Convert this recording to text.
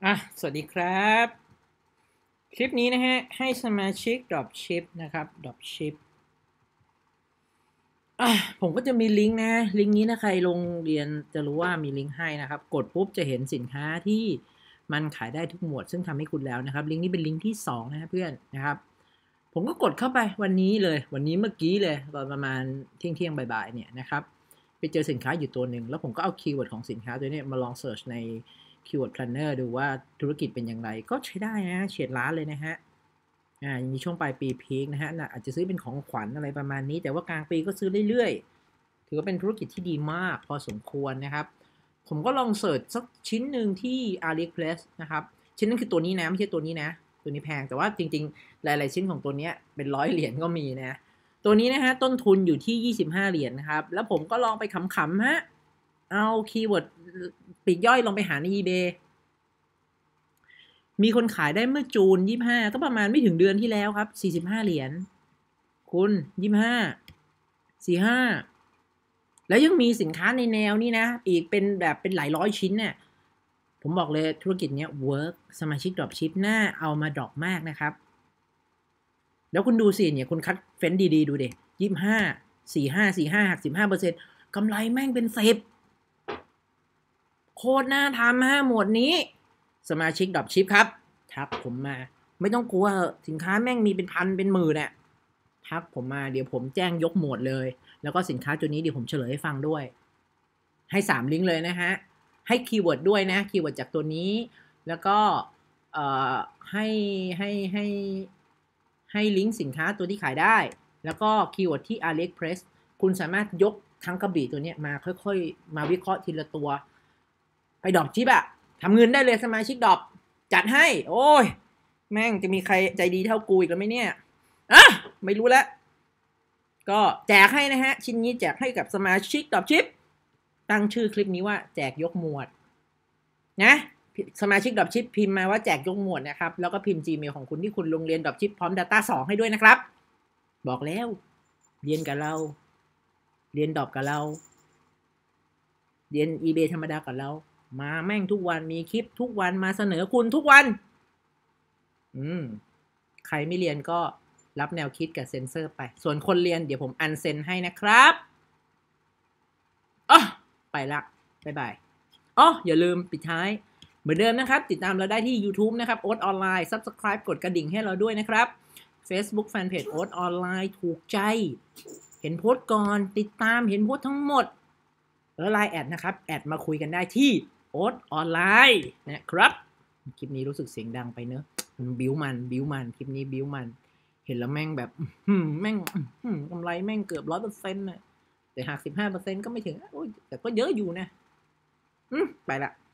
สวัสดีครับคลิปนี้นะฮะให้สมาชิก Dropship นะครับ Dropship ผมก็จะมีลิงก์นะลิงก์นี้นะใครลงเรียนจะรู้ว่ามีลิงก์ให้นะครับกดปุ๊บจะเห็นสินค้าที่มันขายได้ทุกหมวดซึ่งทำให้คุณแล้วนะครับลิงก์นี้เป็นลิงก์ที่2นะฮะเพื่อนนะครับผมก็กดเข้าไปวันนี้เลยวันนี้เมื่อกี้เลยตอนประมาณเที่ยงบ่ายๆเนี่ยนะครับไปเจอสินค้าอยู่ตัวหนึ่งแล้วผมก็เอาคีย์เวิร์ดของสินค้าตัวนี้มาลองเสิร์ชใน Keyword Planner ดูว่าธุรกิจเป็นอย่างไรก็ใช้ได้นะเฉียดล้านเลยนะฮะมีช่วงปลายปีพีคนะฮะอาจจะซื้อเป็นของขวัญอะไรประมาณนี้แต่ว่ากลางปีก็ซื้อเรื่อยๆถือว่าเป็นธุรกิจที่ดีมากพอสมควรนะครับผมก็ลองเสิร์ชสักชิ้นหนึ่งที่ AliExpress นะครับชิ้นนั้นคือตัวนี้นะไม่ใช่ตัวนี้นะตัวนี้แพงแต่ว่าจริงๆหลายๆชิ้นของตัวนี้เป็น100 เหรียญก็มีนะตัวนี้นะฮะต้นทุนอยู่ที่25 เหรียญนะครับแล้วผมก็ลองไปขำๆฮะเอาคีย์เวิร์ดปลีกย่อยลองไปหาใน eBay มีคนขายได้เมื่อจูน25ก็ประมาณไม่ถึงเดือนที่แล้วครับ45 เหรียญคุณ25 45แล้วยังมีสินค้าในแนวนี้นะอีกเป็นแบบเป็นหลายร้อยชิ้นเนี่ยผมบอกเลยธุรกิจเนี้ยเวิร์กสมาชิก Dropship น่าเอามาดรอปมากนะครับแล้วคุณดูสิเนี่ยคุณคัดเฟ้นดีๆดูดิ25 45หัก15%กำไรแม่งเป็น10โคตรน่าทำฮะหมวดนี้สมาชิก Dropship ครับทักผมมาไม่ต้องกลัวสินค้าแม่งมีเป็นพันเป็นหมื่นเนี่ยทักผมมาเดี๋ยวผมแจ้งยกหมวดเลยแล้วก็สินค้าตัวนี้เดี๋ยวผมเฉลยให้ฟังด้วยให้3ลิงก์เลยนะฮะให้คีย์เวิร์ดด้วยนะคีย์เวิร์ดจากตัวนี้แล้วก็ให้ให้ลิงก์สินค้าตัวที่ขายได้แล้วก็คีย์เวิร์ดที่ AliExpress คุณสามารถยกทั้งกระบี่ตัวนี้มาค่อยๆมาวิเคราะห์ทีละตัวไปดรอปชิปอะทำเงินได้เลยสมาชิกดรอปจัดให้โอ้ยแม่งจะมีใครใจดีเท่ากูอีกแล้วไหมเนี่ยไม่รู้แล้วก็แจกให้นะฮะชิ้นนี้แจกให้กับสมาชิกดรอปชิปตั้งชื่อคลิปนี้ว่าแจกยกหมวดนะสมาชิกดรอปชิปพิมพ์มาว่าแจกยกหมวดนะครับแล้วก็พิมพ์ Gmail ของคุณที่คุณลงเรียนดรอปชิปพร้อม Data 2ให้ด้วยนะครับบอกแล้วเรียนกับเราเรียนดรอปกับเราเรียน eBay ธรรมดากับเรามาแม่งทุกวันมีคลิปทุกวันมาเสนอคุณทุกวันใครไม่เรียนก็รับแนวคิดกับเซ็นเซอร์ไปส่วนคนเรียนเดี๋ยวผมอันเซ็นให้นะครับไปละบ๊ายบายอย่าลืมปิดท้ายเหมือนเดิมนะครับติดตามเราได้ที่ YouTube นะครับโอ๊ตออนไลน์ Subscribe กดกระดิ่งให้เราด้วยนะครับ Facebook Fanpage โอ๊ตออนไลน์ถูกใจเห็นโพสต์ก่อนติดตามเห็นโพสต์ทั้งหมดแล้วไลน์แอดนะครับแอดมาคุยกันได้ที่โอ๊ตออนไลน์นะครับคลิปนี้รู้สึกเสียงดังไปเนอะบิ้วมันคลิปนี้บิ้วมันเห็นแล้วแม่งแบบแม่งกำไรแม่งเกือบ100%นะแต่หาก15%ก็ไม่ถึงแต่ก็เยอะอยู่นะไปละ